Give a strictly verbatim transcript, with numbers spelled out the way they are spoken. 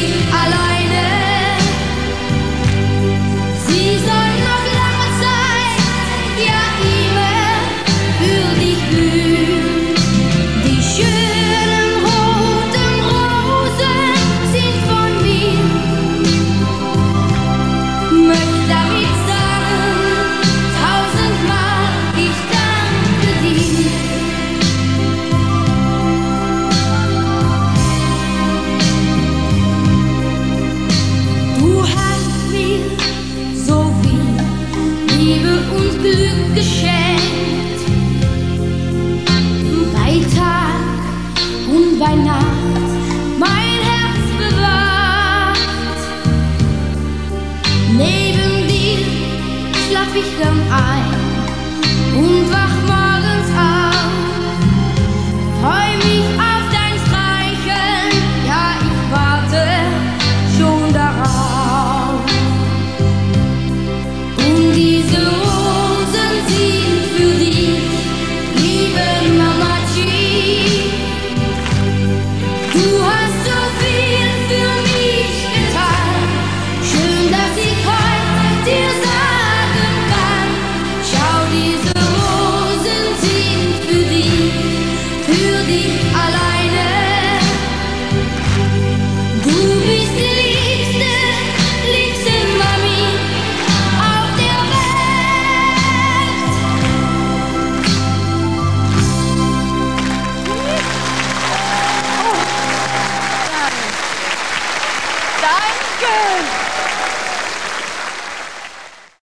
dich alleine. Sie soll noch lange Zeit, ja immer für dich blühen. Die schönen roten Rosen sind von mir. Möchte damit sagen, tausendmal ich danke dir. Du hast mir so viel Liebe und Glück geschenkt, bei Tag und bei Nacht mein Herz bewahrt. Neben dir schlaf ich dann ein und wach morgens auf. Freu mich auf dein Streicheln, ja ich warte schon darauf. Und diese Rosen sind für dich, liebe Mama G. Du hast so viel für mich getan. Schön, dass ich heute dir sagen kann. Schau, diese Rosen sind für dich, für dich alleine. Du bist die liebste, liebste Mami auf der Welt. Danke!